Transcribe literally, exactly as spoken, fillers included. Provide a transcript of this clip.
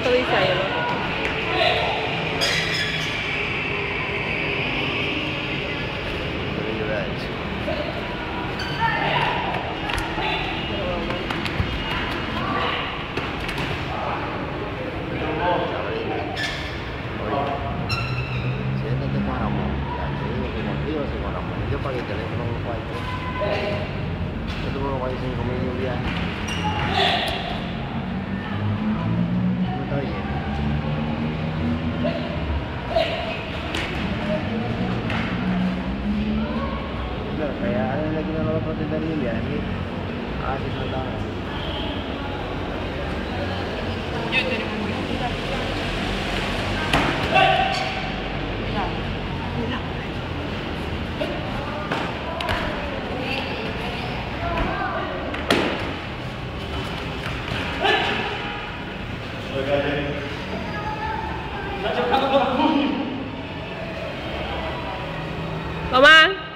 ¿Cuánto dice ahí, no? Yo pagué el teléfono con cuatro. Yo tuve que pagar cinco mil y un viaje. No está bien. Claro, que ya desde que no lo protesté ni un viaje. Ah, sí, no estaba así. Yo tengo muy Mamá.